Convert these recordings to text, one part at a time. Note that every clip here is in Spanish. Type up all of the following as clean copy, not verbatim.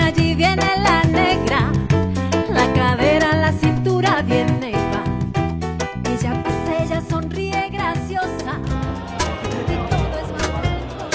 allí viene la negra, la cadera, la cintura bien neva. Ella pasa, ella sonríe graciosa, de todo es más bonito.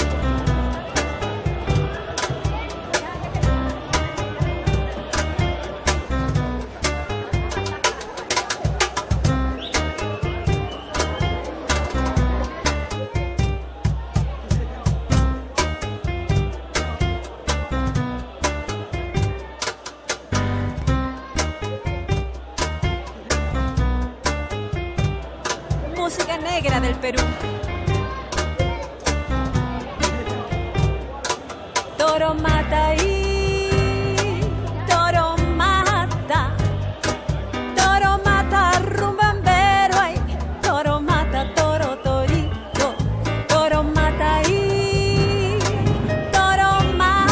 Música negra del Perú. Toro mata y toro mata rumbambero, ay, toro mata toro torito, toro mata y toro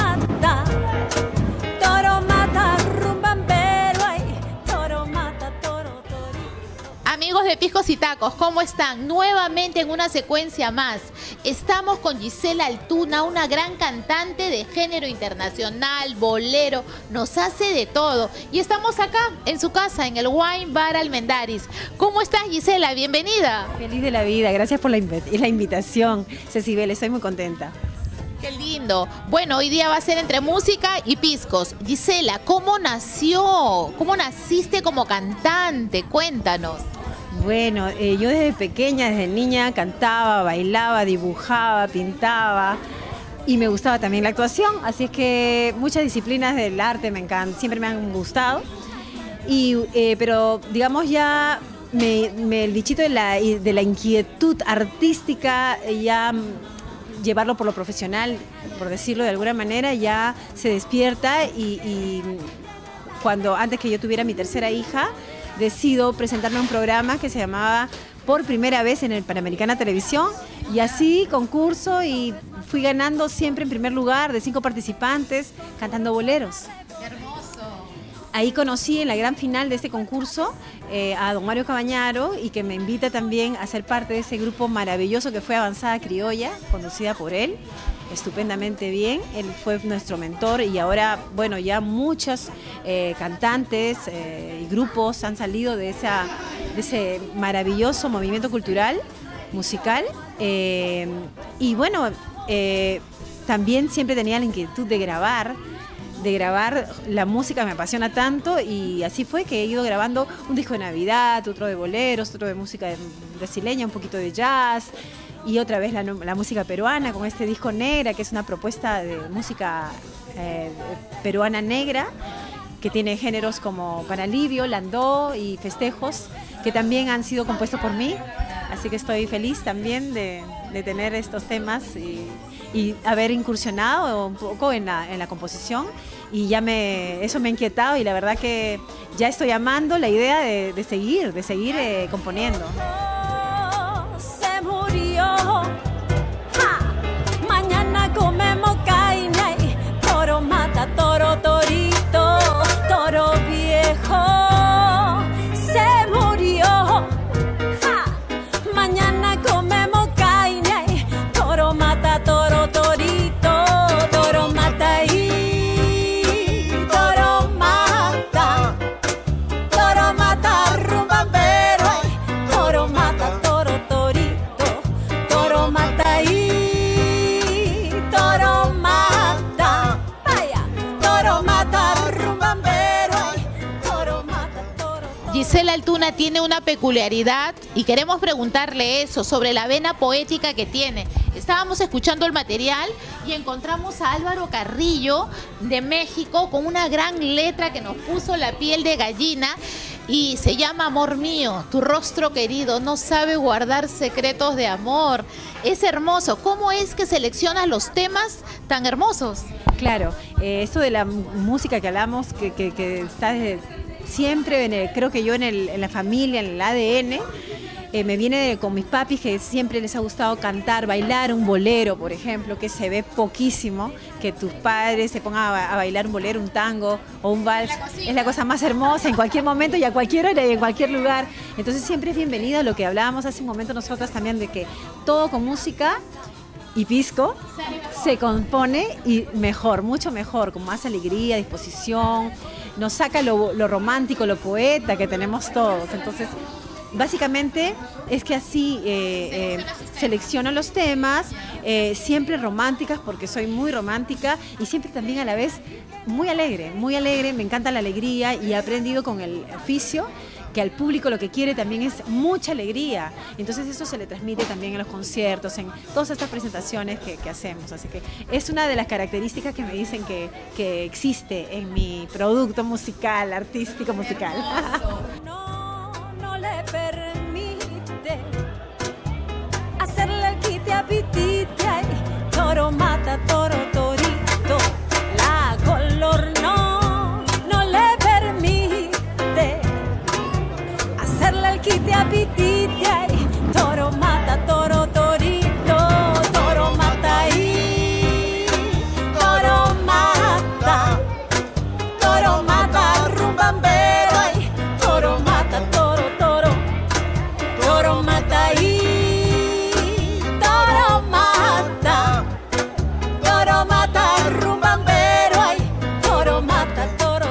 mata rumbambero, ay, toro mata toro torito. Amigos de Piscos y Tacos, ¿cómo están? Nuevamente en una secuencia más. Estamos con Gisela Altuna, una gran cantante de género internacional, bolero, nos hace de todo. Y estamos acá, en su casa, en el Wine Bar Almendaris. ¿Cómo estás, Gisela? Bienvenida. Feliz de la vida, gracias por la invitación, Cecibel, estoy muy contenta. Qué lindo. Bueno, hoy día va a ser entre música y piscos. Gisela, ¿cómo nació? ¿Cómo naciste como cantante? Cuéntanos. Bueno, yo desde pequeña, desde niña, cantaba, bailaba, dibujaba, pintaba y me gustaba también la actuación, así es que muchas disciplinas del arte me encantan, siempre me han gustado, pero digamos ya el bichito de la inquietud artística, ya llevarlo por lo profesional, por decirlo de alguna manera, ya se despierta y antes que yo tuviera mi tercera hija, decido presentarme a un programa que se llamaba Por Primera Vez en el Panamericana Televisión, y así concurso y fui ganando siempre en primer lugar de 5 participantes cantando boleros. ¡Qué hermoso! Ahí conocí en la gran final de este concurso a don Mario Cabañaro, y que me invita también a ser parte de ese grupo maravilloso que fue Avanzada Criolla, conducida por él, estupendamente bien. Él fue nuestro mentor y ahora, bueno, ya muchos cantantes y grupos han salido de ese maravilloso movimiento cultural, musical. Y bueno, también siempre tenía la inquietud de grabar la música, me apasiona tanto, y así fue que he ido grabando un disco de Navidad, otro de boleros, otro de música brasileña, un poquito de jazz, y otra vez la música peruana con este disco Negra, que es una propuesta de música peruana negra, que tiene géneros como Panalivio, Landó y Festejos, que también han sido compuestos por mí, así que estoy feliz también de tener estos temas y haber incursionado un poco en la composición, y eso me ha inquietado, y la verdad que ya estoy amando la idea de seguir componiendo. Se murió, mañana comemos carne, toro mata toro torito, toro viejo. Se murió, mañana comemos carne, toro mata toro torito, toro mata y toro mata rumbambero, toro mata toro torito, toro mata y toro mata rumbambero, toro mata toro. Gisela Altuna tiene una peculiaridad y queremos preguntarle eso, sobre la vena poética que tiene. Estábamos escuchando el material y encontramos a Álvaro Carrillo de México con una gran letra que nos puso la piel de gallina, y se llama Amor mío, tu rostro querido no sabe guardar secretos de amor. Es hermoso. ¿Cómo es que seleccionas los temas tan hermosos? Claro, esto de la música que hablamos, que está desde siempre, creo que yo en la familia, en el ADN, me viene con mis papis, que siempre les ha gustado cantar, bailar un bolero, por ejemplo, que se ve poquísimo, que tus padres se pongan a bailar un bolero, un tango o un vals. Es la cosa más hermosa en cualquier momento y a cualquier hora y en cualquier lugar. Entonces siempre es bienvenido lo que hablábamos hace un momento nosotras también, de que todo con música y pisco, se compone y mejor, mucho mejor, con más alegría, disposición, nos saca lo romántico, lo poeta que tenemos todos. Entonces, básicamente es que así selecciono los temas, siempre románticas porque soy muy romántica y siempre también a la vez muy alegre, me encanta la alegría y he aprendido con el oficio que al público lo que quiere también es mucha alegría. Entonces eso se le transmite también en los conciertos, en todas estas presentaciones que hacemos. Así que es una de las características que me dicen que existe en mi producto musical, artístico musical. No le permite hacerle el quite a pitite, ay, toro mata, toro torito, la color no le permite hacerle el quite a pitite, ay, toro mata, toro torito, toro mata ahí, toro mata, rumbambero, ay, toro mata, toro mata ahí, toro mata, rumbambero, ay, toro mata, toro.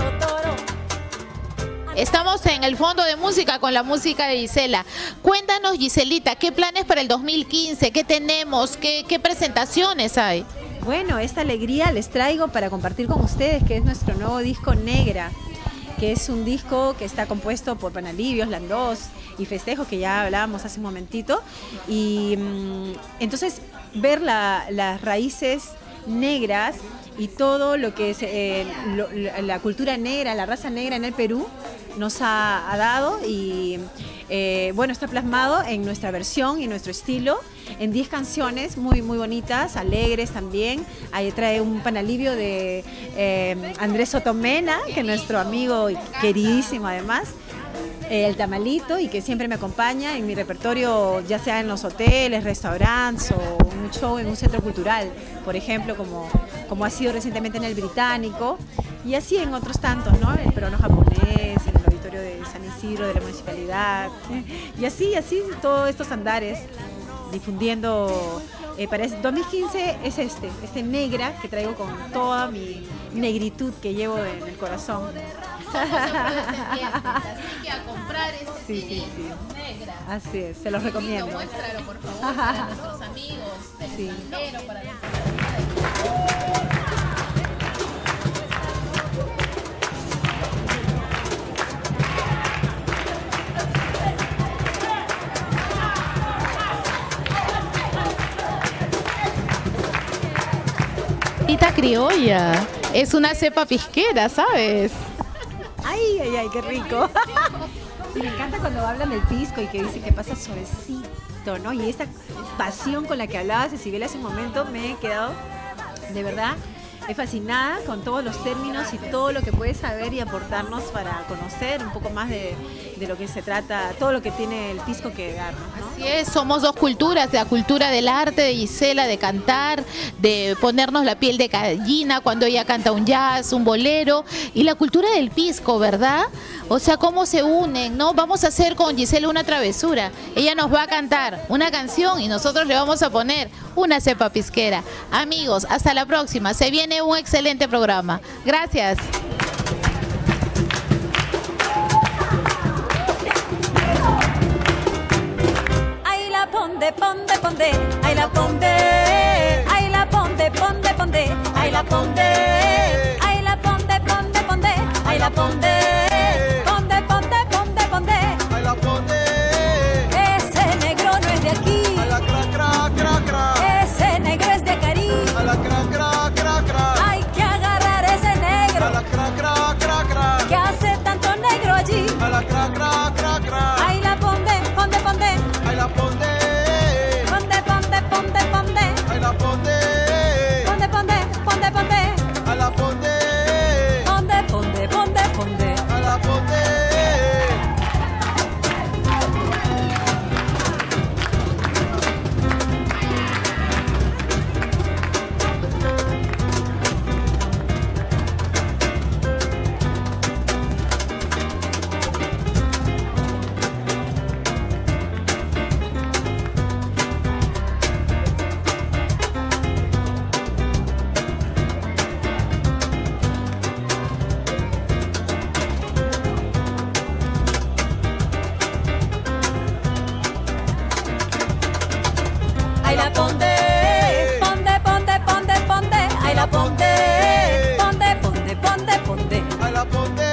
Estamos en el fondo de música con la música de Gisela. Cuéntanos, Giselita, ¿qué planes para el 2015? ¿Qué tenemos? ¿Qué presentaciones hay? Bueno, esta alegría les traigo para compartir con ustedes, que es nuestro nuevo disco Negra, que es un disco que está compuesto por Panalivios, Landós y Festejos, que ya hablábamos hace un momentito. Y entonces ver las raíces negras y todo lo que es la cultura negra, la raza negra en el Perú nos ha dado y bueno, está plasmado en nuestra versión y nuestro estilo en 10 canciones muy bonitas, alegres también. Ahí trae un panalivio de Andrés Sotomena, que es nuestro amigo y queridísimo además, el tamalito, y que siempre me acompaña en mi repertorio, ya sea en los hoteles, restaurantes o un show en un centro cultural, por ejemplo, como ha sido recientemente en el Británico, y así en otros tantos, ¿no? El peruano japonés, en el auditorio de San Isidro de la municipalidad, y así todos estos andares difundiendo. Para el 2015 es este Negra, que traigo con toda mi negritud que llevo en el corazón. Así que a comprar ese sí. Negra. Así es, se los recomiendo. Muéstralo, por favor, para nuestros amigos del extranjero, para criolla, es una cepa pisquera, ¿sabes? Ay, qué rico. Sí, me encanta cuando hablan del pisco y que dicen que pasa suavecito, ¿no? Y esa pasión con la que hablaba Cecibel hace un momento, me he quedado, de verdad, fascinada con todos los términos y todo lo que puede saber y aportarnos para conocer un poco más de lo que se trata, todo lo que tiene el pisco que darnos, ¿no? Así es, somos dos culturas, la cultura del arte de Gisela, de cantar, de ponernos la piel de gallina cuando ella canta un jazz, un bolero, y la cultura del pisco, ¿verdad? O sea, cómo se unen, ¿no? Vamos a hacer con Gisela una travesura. Ella nos va a cantar una canción y nosotros le vamos a poner una cepa pisquera. Amigos, hasta la próxima. Se viene un excelente programa. Gracias. Ay la ponde, ay la ponde, ay la ponde, ay la ponde, ay la ponde, ay la ponde, Ay la ponde, ese negro no es de aquí, a la cra, ese negro es de Cari, a la cra, hay que agarrar ese a negro, la cra, que hace tanto negro allí, a la cra, ay la ponde, ay la ponde, ponde, ay la ponde, ponde, a la ponde. la ponte